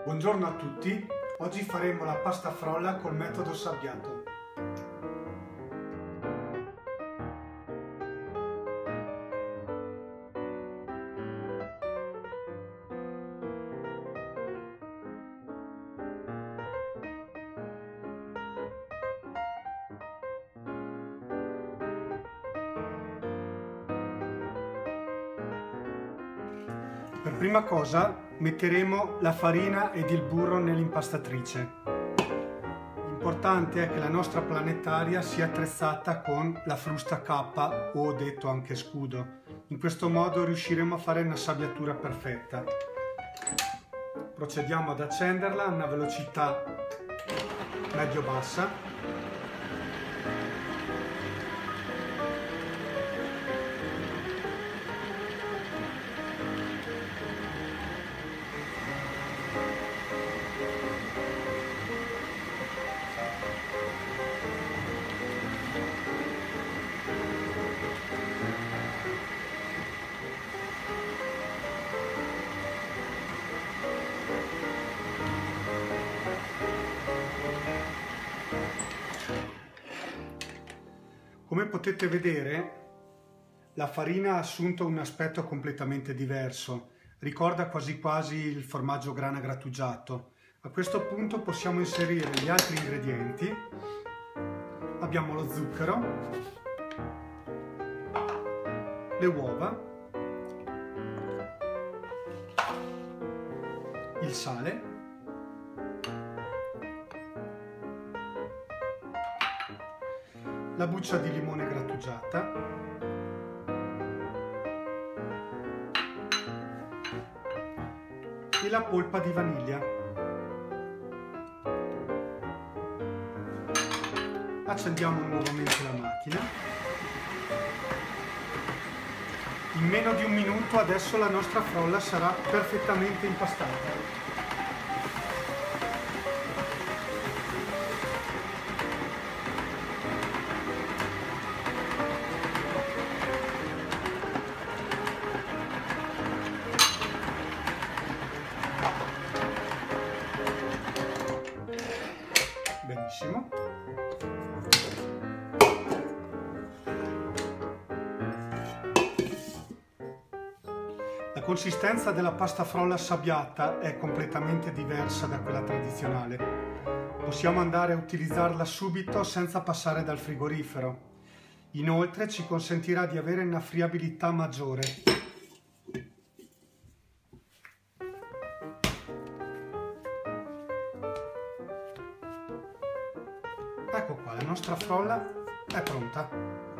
Buongiorno a tutti, oggi faremo la pasta frolla col metodo sabbiato. Per prima cosa metteremo la farina ed il burro nell'impastatrice. L'importante è che la nostra planetaria sia attrezzata con la frusta K o detto anche scudo. In questo modo riusciremo a fare una sabbiatura perfetta. Procediamo ad accenderla a una velocità medio-bassa. Come potete vedere, la farina ha assunto un aspetto completamente diverso, ricorda quasi quasi il formaggio grana grattugiato. A questo punto possiamo inserire gli altri ingredienti. Abbiamo lo zucchero, le uova, il sale, la buccia di limone grattugiata, e la polpa di vaniglia. Accendiamo nuovamente la macchina. In meno di un minuto adesso la nostra frolla sarà perfettamente impastata. Benissimo. La consistenza della pasta frolla sabbiata è completamente diversa da quella tradizionale. Possiamo andare a utilizzarla subito senza passare dal frigorifero. Inoltre ci consentirà di avere una friabilità maggiore. Ecco qua, la nostra frolla è pronta.